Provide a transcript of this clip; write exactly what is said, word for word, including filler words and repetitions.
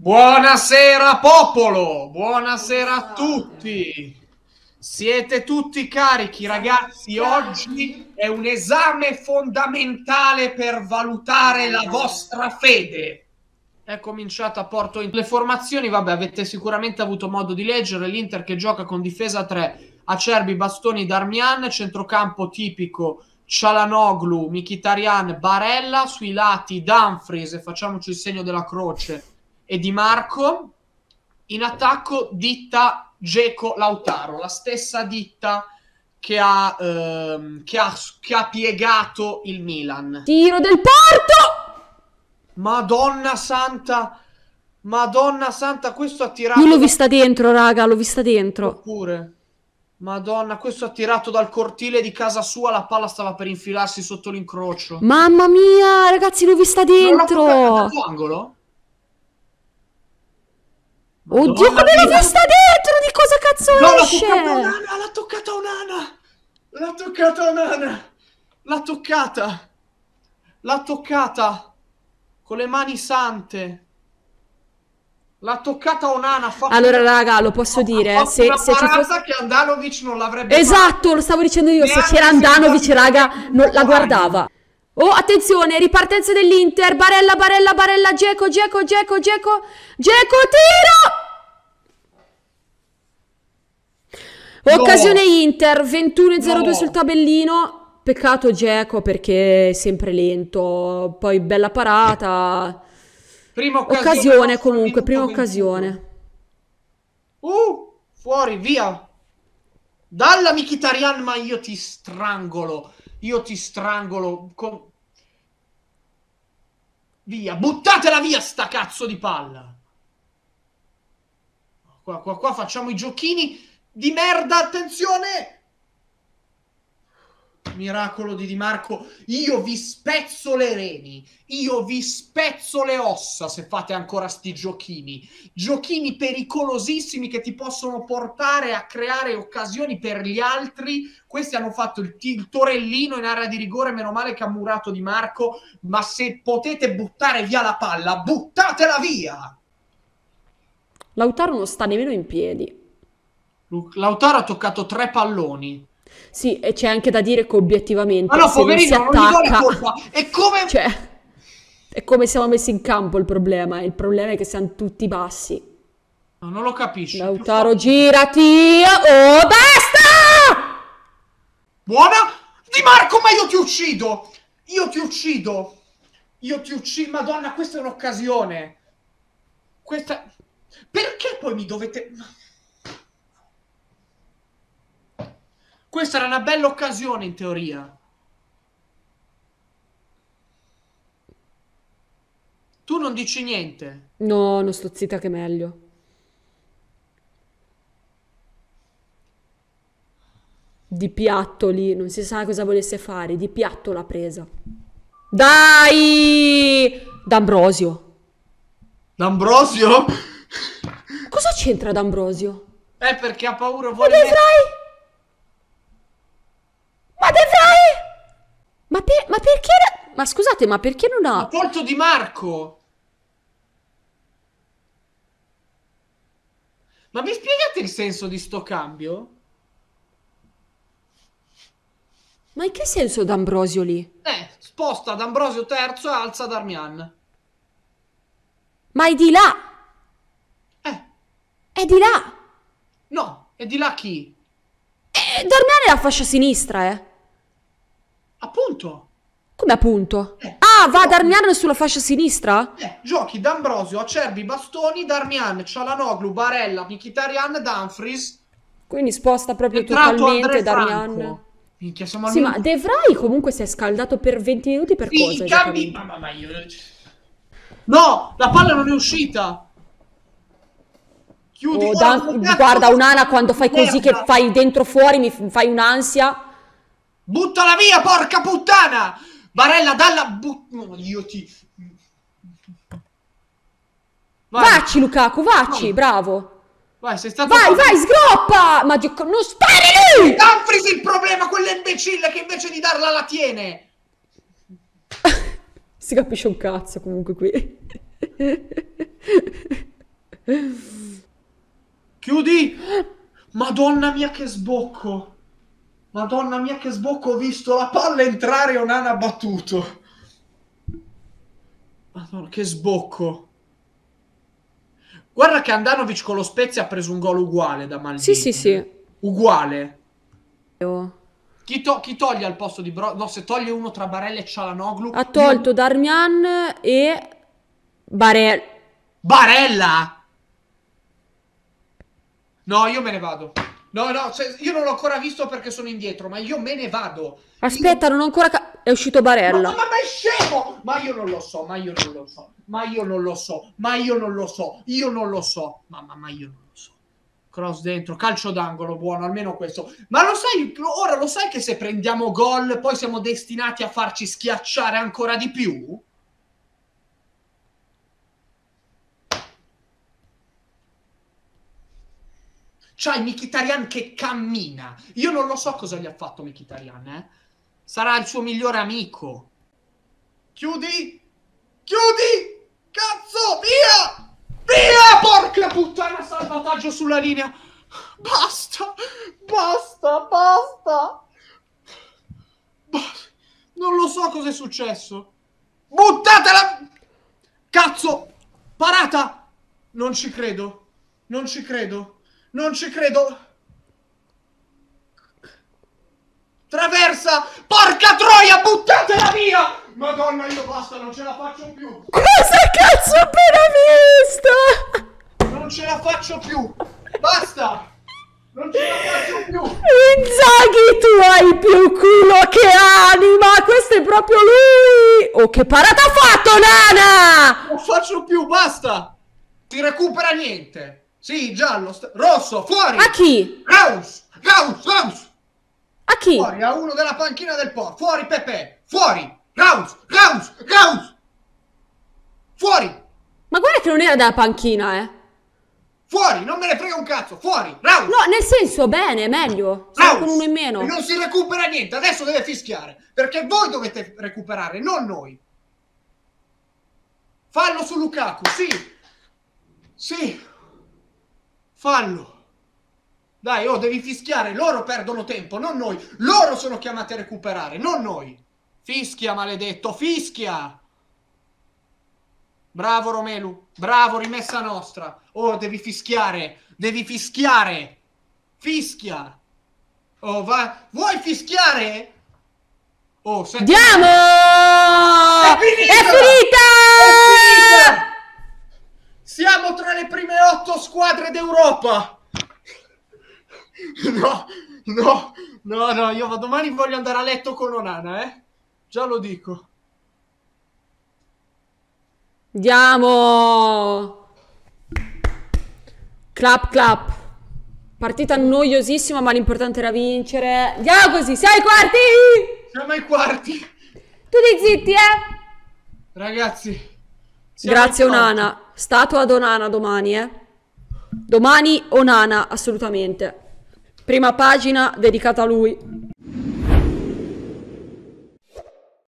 Buonasera popolo, buonasera a tutti. Siete tutti carichi, ragazzi? Oggi è un esame fondamentale per valutare la vostra fede. È cominciata a Porto. Le formazioni, vabbè, avete sicuramente avuto modo di leggere. L'Inter che gioca con difesa tre, Acerbi, Bastoni, Darmian, centrocampo tipico Çalhanoğlu, Mkhitaryan, Barella, sui lati Dumfries, e facciamoci il segno della croce, e Di Marco. In attacco ditta Dzeko, Lautaro, la stessa ditta che ha, ehm, che ha, che ha piegato il Milan. Tiro del Porto! Madonna santa, Madonna santa, questo ha tirato... Io l'ho vista dentro, raga, l'ho vista dentro. Oppure, Madonna, questo ha tirato dal cortile di casa sua, la palla stava per infilarsi sotto l'incrocio. Mamma mia, ragazzi, l'ho vista dentro. Non l'ha toccato angolo? Oddio, come l'ho vista dentro! Di cosa cazzo no, esce? L'ha toccata Onana! L'ha toccata Onana! L'ha toccata! L'ha toccata! Con le mani sante! L'ha toccata Onana! Allora, raga, lo posso dire, ha se, una se ci fosse... che Andanovic non l'avrebbe Esatto, fatto. lo stavo dicendo io, se Neanche c'era se Andanovic, guardi- raga, non la guardava. Oh, attenzione, ripartenza dell'Inter, Barella, Barella, Barella, Dzeko, Dzeko, Dzeko, Dzeko, Dzeko, tiro! Occasione Inter, ventuno e zero due No. sul tabellino, peccato Dzeko perché è sempre lento, poi bella parata, Prima occasione, occasione nostro comunque, minuto prima ventuno. occasione. Uh, fuori, via. Dalla Mkhitaryan, ma io ti strangolo. Io ti strangolo. Con... Via, buttatela via sta cazzo di palla. Qua, qua, qua facciamo i giochini di merda, attenzione. Miracolo di Di Marco. Io vi spezzo le reni. Io vi spezzo le ossa se fate ancora sti giochini. Giochini pericolosissimi che ti possono portare a creare occasioni per gli altri. Questi hanno fatto il, il torellino in area di rigore. Meno male che ha murato Di Marco. Ma se potete buttare via la palla, buttatela via. Lautaro non sta nemmeno in piedi. Lautaro ha toccato tre palloni. Sì, e c'è anche da dire che obiettivamente Ma no, se non si poverino, non gli do la attacca, colpa. È come... cioè, è come siamo messi in campo il problema. Il problema è che siamo tutti bassi. No, non lo capisci. Lautaro, girati! Oh, basta! Buona! Di Marco, ma io ti uccido! Io ti uccido! Io ti uccido! Madonna, questa è un'occasione! Questa... Perché poi mi dovete... Questa era una bella occasione, in teoria. Tu non dici niente. No, non sto zitta che è meglio. Di piatto lì, non si sa cosa volesse fare. Di piatto l'ha presa. Dai! D'Ambrosio. D'Ambrosio? Cosa c'entra D'Ambrosio? È perché ha paura, Ma vuole... De Vrij! Ma De Vrij! Ma, per, ma perché... Ma scusate, ma perché non Ha ha... tolto Di Marco! Ma mi spiegate il senso di sto cambio? Ma in che senso D'Ambrosio lì? Eh, sposta D'Ambrosio terzo e alza Darmian. Ma è di là! Eh, È di là! no, e di là chi? E Darmian è la fascia sinistra, eh! Appunto. Come appunto? Eh, Ah, va no. Darmian sulla fascia sinistra? Eh, giochi D'Ambrosio, Acerbi, Bastoni, Darmian, Çalhanoğlu, Barella, Mkhitaryan, Dumfries. Quindi sposta proprio Entrato totalmente André Darmian. Franco. Minchia, siamo al Sì, ma minuto- De Vrij comunque si è scaldato per venti minuti per Sì, cosa i cambi... esattamente? Mamma mia, io... No, la palla non è uscita. Chiudi. Oh, Oh, da- cazzo, guarda, cazzo, Onana quando fai così che merda. fai dentro fuori mi f- fai un'ansia. Buttala via, porca puttana! Barella, dalla... Bu... No, io ti... Vai, Vacci Lukaku, vacci, Vai. bravo. vai, sei stato... Vai, vai, sgroppa! Ma gio- non stare lì! Dumfries il problema, quell'imbecille che invece di darla la tiene. Si capisce un cazzo comunque qui. Chiudi. Madonna mia che sbocco. Madonna mia che sbocco. Ho visto la palla entrare e Onana ha battuto. Madonna che sbocco. Guarda che Andanovic con lo Spezia ha preso un gol uguale da Maldini. Sì, sì, sì. Uguale. Oh. Chi, to chi toglie al posto di Bro... No, se toglie uno tra Barella e Çalhanoğlu... Ha tolto io... Darmian e Barella. Barella? No, io me ne vado. No, no, cioè, io non l'ho ancora visto perché sono indietro, ma io me ne vado. Aspetta, io... non ho ancora... È uscito Barella. Ma, ma, ma è scemo! Ma io non lo so, ma io non lo so. Ma io non lo so, ma io non lo so. Io non lo so. Ma, ma, ma io non lo so. Cross dentro, calcio d'angolo, buono, almeno questo. Ma lo sai, ora lo sai che se prendiamo gol poi siamo destinati a farci schiacciare ancora di più? C'hai Mkhitaryan che cammina. Io non lo so cosa gli ha fatto Mkhitaryan, eh. Sarà il suo migliore amico. Chiudi! Chiudi! Cazzo! Via! Via! Porca puttana, salvataggio sulla linea. Basta! Basta! Basta! Basta. Non lo so cosa è successo. Buttatela! Cazzo! Parata! Non ci credo. Non ci credo. Non ci credo. Traversa! Porca troia! Buttatela via! Madonna, io basta, non ce la faccio più. Cosa cazzo ho appena visto? Non ce la faccio più. Basta! Non ce la faccio più. Inzaghi, tu hai più culo che anima. Questo è proprio lui. Oh, che parata ha fatto, Nana! Non faccio più, basta. Si recupera niente. Sì, giallo, rosso, fuori. A chi? Raus, Raus, Raus. A chi? Fuori, a uno della panchina del Porto. Fuori Pepe. Fuori. Raus, Raus, Raus. Fuori. Ma guarda che non era dalla panchina, eh. Fuori, non me ne frega un cazzo. Fuori, Raus. No, nel senso, bene, meglio. Siamo con uno in meno. Non si recupera niente, adesso deve fischiare. Perché voi dovete recuperare, non noi. Fallo su Lukaku, sì. Sì. Fallo. Dai, oh, devi fischiare. Loro perdono tempo, non noi. Loro sono chiamati a recuperare, non noi. Fischia, maledetto, fischia. Bravo Romelu, bravo, rimessa nostra. Oh, devi fischiare, devi fischiare. Fischia. Oh, va. Vuoi fischiare? Oh, senti. Andiamo! È finita! È finita! È finita! Siamo tra le prime otto squadre d'Europa. No, no, no, no, io domani voglio andare a letto con Onana, eh. Già lo dico. Andiamo! Clap clap. Partita noiosissima, ma l'importante era vincere. Andiamo così, siamo ai quarti! Siamo ai quarti. Tutti zitti, eh! Ragazzi. Grazie Onana. Statua ad Onana domani, eh. Domani Onana, assolutamente. Prima pagina dedicata a lui.